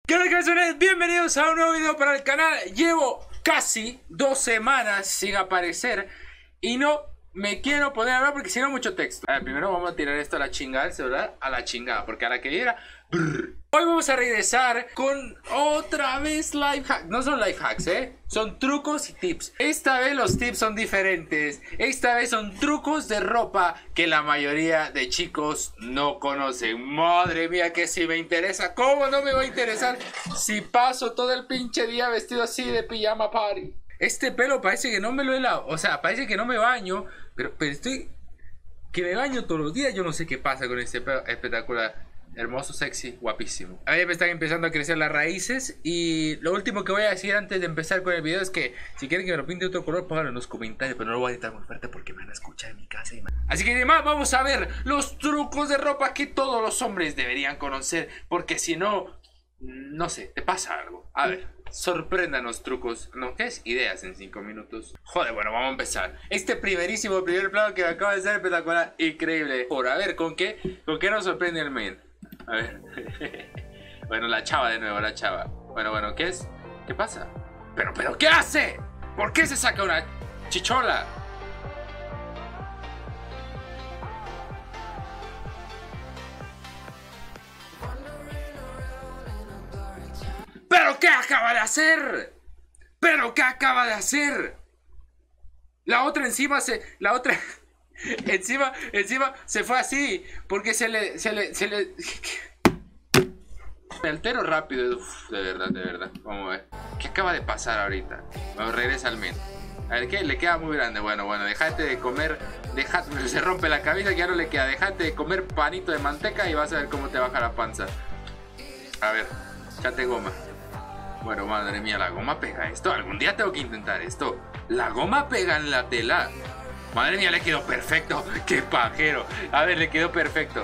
¿Qué tal, cabezones? Bienvenidos a un nuevo video para el canal. Llevo casi 2 semanas sin aparecer y no me quiero poner a hablar porque si no mucho texto. A ver, primero vamos a tirar esto a la chingada, el celular a la chingada, porque a la que diera... Hoy vamos a regresar con otra vez life hacks. No son life hacks, son trucos y tips. Esta vez los tips son diferentes. Esta vez son trucos de ropa que la mayoría de chicos no conocen. Madre mía, que si me interesa. ¿Cómo no me va a interesar si paso todo el pinche día vestido así de pijama party? Este pelo parece que no me lo he lavado. O sea, parece que no me baño. Pero estoy... que me baño todos los días. Yo no sé qué pasa con este pelo espectacular. Hermoso, sexy, guapísimo. A ver, me están empezando a crecer las raíces. Y lo último que voy a decir antes de empezar con el video es que si quieren que me lo pinte de otro color, pónganlo en los comentarios. Pero no lo voy a editar muy fuerte porque me van a escuchar en mi casa. Así que además vamos a ver los trucos de ropa que todos los hombres deberían conocer. Porque si no, no sé, te pasa algo. A ver, sorpréndanos trucos. No, ¿qué es? Ideas en 5 minutos. Joder, bueno, vamos a empezar. Este primer plano que me acaba de ser espectacular, increíble. Por a ver, ¿con qué nos sorprende el men? A ver. Bueno, la chava de nuevo, la chava. Bueno, ¿qué es? ¿Qué pasa? ¿Pero qué hace? ¿Por qué se saca una chichola? ¿Pero qué acaba de hacer? ¿Pero qué acaba de hacer? La otra encima se fue así, porque se le me altero rápido. Uf, de verdad. Vamos a ver. ¿Qué acaba de pasar ahorita? Bueno, regresa al men. A ver, ¿qué? Le queda muy grande. Bueno, déjate de comer. Se rompe la cabeza que ya no le queda. Déjate de comer panito de manteca y vas a ver cómo te baja la panza. A ver, échate goma. Bueno, madre mía, la goma pega esto. Algún día tengo que intentar esto. La goma pega en la tela. Madre mía, le quedó perfecto. ¡Qué pajero! A ver, le quedó perfecto.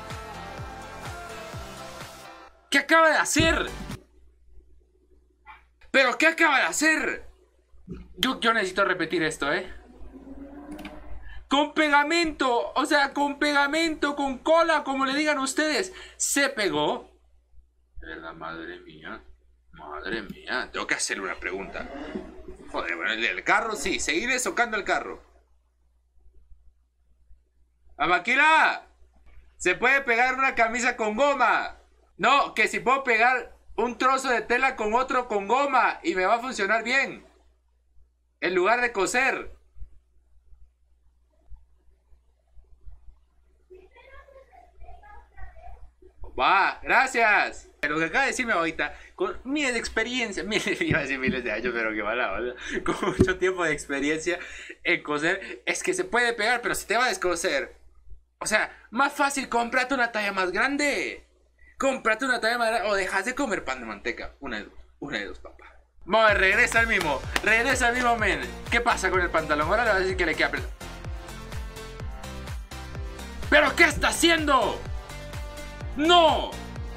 ¿Qué acaba de hacer? ¿Pero qué acaba de hacer? Yo necesito repetir esto, Con pegamento. O sea, con pegamento, con cola, como le digan ustedes. Se pegó. De verdad, madre mía. Madre mía. Tengo que hacerle una pregunta. Joder, bueno, el carro sí. Seguiré socando el carro. ¡Amaquila! ¿Se puede pegar una camisa con goma? No, que si puedo pegar un trozo de tela con otro con goma y me va a funcionar bien. En lugar de coser. Va, gracias. Lo que acaba de decirme ahorita, con miles de experiencia, iba a decir miles de años, pero qué mala, ¿verdad? Con mucho tiempo de experiencia en coser, es que se puede pegar, pero se te va a descoser. O sea, más fácil, cómprate una talla más grande. Cómprate una talla más grande o dejas de comer pan de manteca. Una de dos, papá. Vamos, regresa al mismo, men. ¿Qué pasa con el pantalón? Ahora le vas a decir que le queda apretado. ¿Pero qué está haciendo? ¡No!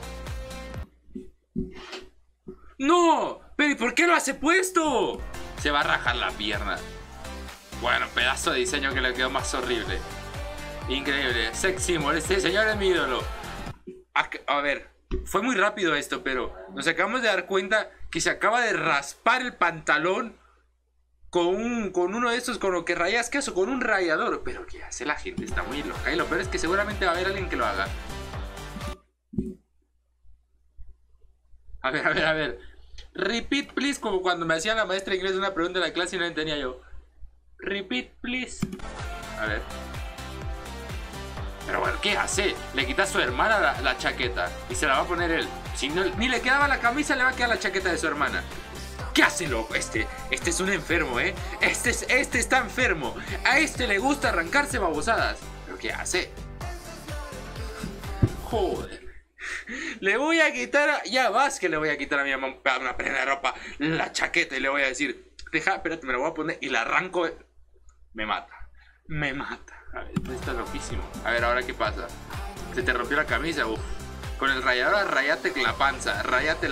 ¡No! ¿Pero y por qué lo hace puesto? Se va a rajar la pierna. Bueno, pedazo de diseño que le quedó más horrible. Increíble, sexy, este señor es mi ídolo. A ver, fue muy rápido esto, pero nos acabamos de dar cuenta que se acaba de raspar el pantalón con uno de estos, con lo que rayas queso, con un rallador. Pero ¿qué hace la gente? Está muy loca. Y lo peor es que seguramente va a haber alguien que lo haga. A ver. Repeat, please, como cuando me hacía la maestra de inglés una pregunta en la clase y no entendía yo. Repeat, please. A ver. Pero bueno, ¿qué hace? Le quita a su hermana la chaqueta y se la va a poner él. Si no, ni le quedaba la camisa, le va a quedar la chaqueta de su hermana. ¿Qué hace, loco? Este es un enfermo, Este está enfermo. A este le gusta arrancarse babosadas. ¿Pero qué hace? Joder. Le voy a quitar... Ya vas que le voy a quitar a mi mamá una prenda de ropa, la chaqueta, y le voy a decir... Deja, espérate, me la voy a poner y la arranco. Me mata. A ver, esto está loquísimo. A ver, ¿ahora qué pasa? Se te rompió la camisa, uff. Con el rallador, rayate la panza.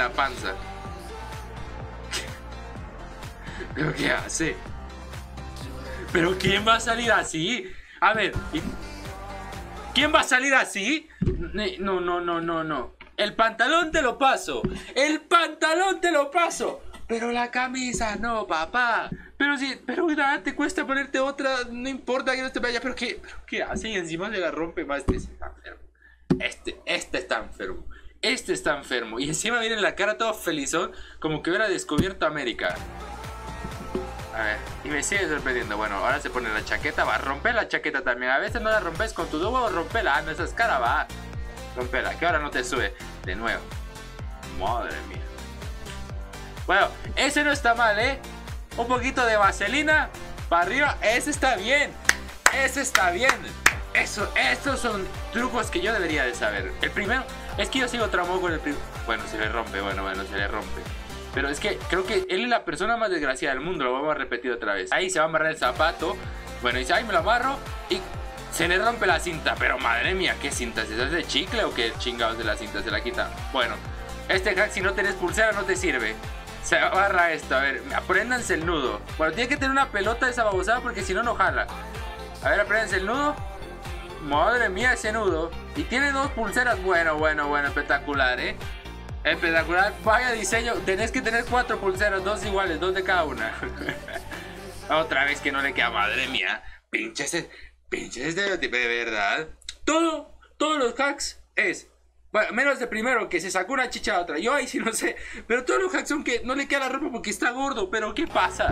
¿Pero qué hace? ¿Pero quién va a salir así? A ver, ¿quién va a salir así? No. El pantalón te lo paso. El pantalón te lo paso. Pero la camisa no, papá. Pero nada, te cuesta ponerte otra. No importa que no te vaya. Pero ¿qué hace? Y encima se la rompe más. Este está enfermo. Este está enfermo. Este está enfermo. Y encima viene en la cara todo felizón. Como que hubiera descubierto América. A ver, y me sigue sorprendiendo. Bueno, ahora se pone la chaqueta. Va a romper la chaqueta también. A veces no la rompes con tu huevo, rompela. Ah, no, esa es cara, va. Rompela, que ahora no te sube. De nuevo. Madre mía. Bueno, ese no está mal, ¿eh? Un poquito de vaselina para arriba. Ese está bien. Ese está bien. Estos son trucos que yo debería de saber. El primero, es que yo sigo traumado con el primero. Bueno, se le rompe, bueno, se le rompe. Pero es que creo que él es la persona más desgraciada del mundo. Lo vamos a repetir otra vez. Ahí se va a amarrar el zapato. Bueno, dice, ay, me lo amarro. Y se le rompe la cinta. Pero madre mía, ¿qué cinta? ¿Es de chicle o qué chingados de la cinta? Se la quita. Bueno, este hack, si no tenés pulsera, no te sirve. Se agarra esto. A ver, apréndanse el nudo. Bueno, tiene que tener una pelota de esa babosada porque si no, no jala. A ver, apréndanse el nudo. Madre mía, ese nudo. Y tiene dos pulseras. Bueno, espectacular, ¿eh? Espectacular. Vaya diseño. Tenés que tener 4 pulseras, 2 iguales, 2 de cada una. Otra vez que no le queda, madre mía. Pinches estereotipo, de verdad. Todos los hacks es. Bueno, menos de primero, que se sacó una chicha a otra. Yo ahí sí no sé. Pero todos los hacks son que no le queda la ropa porque está gordo. Pero ¿qué pasa?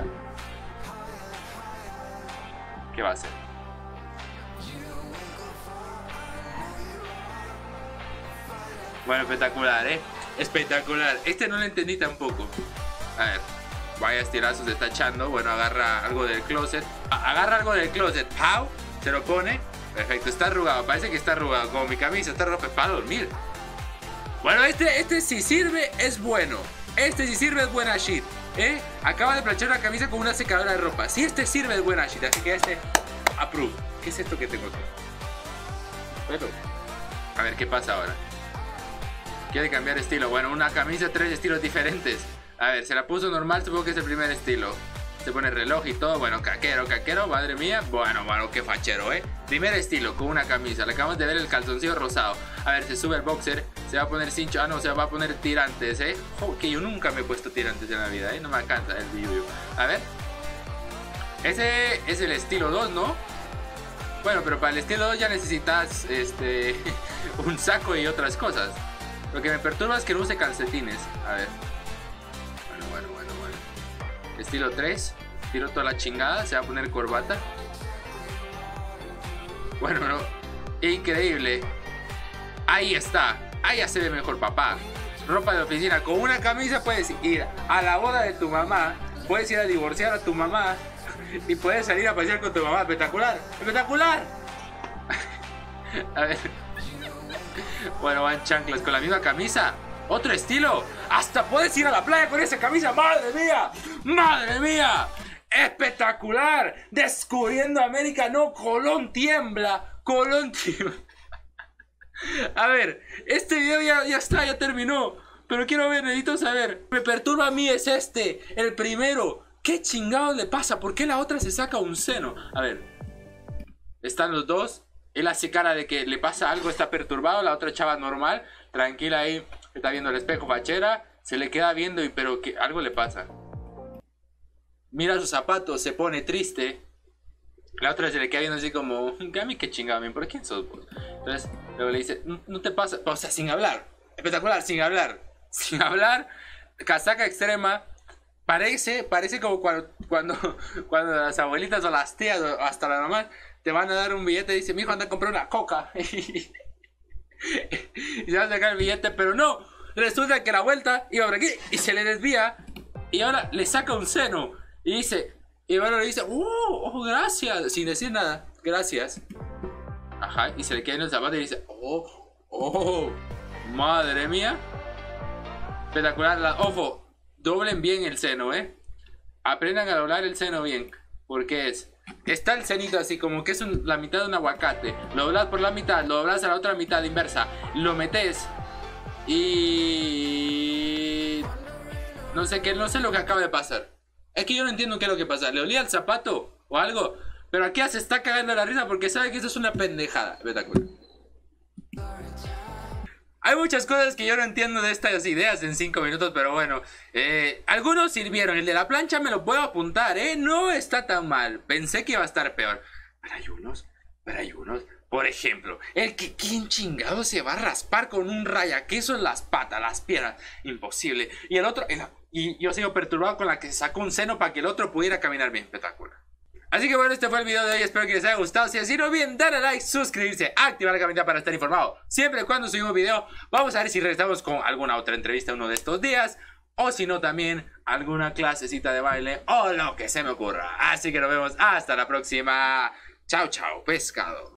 ¿Qué va a hacer? Bueno, espectacular, ¿eh? Espectacular. Este no lo entendí tampoco. A ver. Vaya estilazos se está echando. Bueno, agarra algo del closet. Agarra algo del closet. ¡Pau! Se lo pone. Perfecto, está arrugado. Parece que está arrugado. Como mi camisa está ropa para dormir. Bueno, este si sirve es bueno. Este si sirve es buena shit. Acaba de planchar una camisa con una secadora de ropa. Si este sirve es buena shit. Así que approve. ¿Qué es esto que tengo aquí? Bueno, a ver qué pasa ahora. Quiere cambiar estilo. Bueno, una camisa, 3 estilos diferentes. A ver, se la puso normal, supongo que es el primer estilo. Se pone reloj y todo. Bueno, caquero, madre mía. Bueno, qué fachero, Primer estilo, con una camisa. Le acabamos de ver el calzoncillo rosado. A ver, se sube el boxer. Se va a poner cincho. Ah, no, se va a poner tirantes, que yo nunca me he puesto tirantes en la vida, No me alcanza el video. A ver. Ese es el estilo 2, ¿no? Bueno, pero para el estilo 2 ya necesitas, un saco y otras cosas. Lo que me perturba es que no use calcetines. A ver. Bueno. Estilo 3. Tiro toda la chingada. Se va a poner corbata. Bueno, no. Increíble. Ahí está. Ahí ya se ve mejor, papá. Ropa de oficina. Con una camisa puedes ir a la boda de tu mamá. Puedes ir a divorciar a tu mamá. Y puedes salir a pasear con tu mamá. Espectacular. Espectacular. A ver. Bueno, van chanclas con la misma camisa. Otro estilo. Hasta puedes ir a la playa con esa camisa. ¡Madre mía! ¡Madre mía! ¡Espectacular! Descubriendo América. No, Colón tiembla. Colón tiembla. A ver, este video ya está, ya terminó. Pero quiero ver, necesito saber. Me perturba a mí es el primero. ¿Qué chingados le pasa? ¿Por qué la otra se saca un seno? A ver. Están los dos. Él hace cara de que le pasa algo, está perturbado. La otra chava normal, tranquila ahí, está viendo el espejo, fachera. Se le queda viendo, pero que algo le pasa. Mira sus zapatos, se pone triste. La otra se le queda viendo así como, a mí qué chingada, ¿por quién sos vos? Entonces luego le dice, no te pasa, o sea, sin hablar. Espectacular, sin hablar. Casaca extrema. Parece como cuando las abuelitas o las tías o hasta la mamá te van a dar un billete y dice, mi hijo anda a comprar una coca. Y se va a sacar el billete, pero no. Resulta que la vuelta iba por aquí y se le desvía. Y ahora le saca un seno. Y dice, y bueno, le dice, oh, gracias. Sin decir nada, gracias. Ajá, y se le queda en el zapato y dice, oh, madre mía. Espectacular. Ojo, doblen bien el seno, Aprendan a doblar el seno bien. Porque está el cenito así, como que es la mitad de un aguacate. Lo doblas por la mitad, lo doblas a la otra mitad inversa. Lo metes y... no sé lo que acaba de pasar. Es que yo no entiendo qué es lo que pasa. ¿Le olía el zapato o algo? Pero aquí ya se está cagando la risa porque sabe que eso es una pendejada. Espectacular. Hay muchas cosas que yo no entiendo de estas ideas en 5 minutos, pero bueno, algunos sirvieron. El de la plancha me lo puedo apuntar, no está tan mal. Pensé que iba a estar peor. Pero hay unos. Por ejemplo, ¿quién chingado se va a raspar con un rayaqueso en las patas, las piernas? Imposible. Y el otro, y yo sigo perturbado con la que se sacó un seno para que el otro pudiera caminar bien. Espectacular. Así que bueno, este fue el video de hoy, espero que les haya gustado. Si así no bien, darle like, suscribirse, activar la campanita para estar informado siempre y cuando subimos video. Vamos a ver si regresamos con alguna otra entrevista uno de estos días, o si no también alguna clasecita de baile o lo que se me ocurra. Así que nos vemos hasta la próxima. Chao, chao, pescado.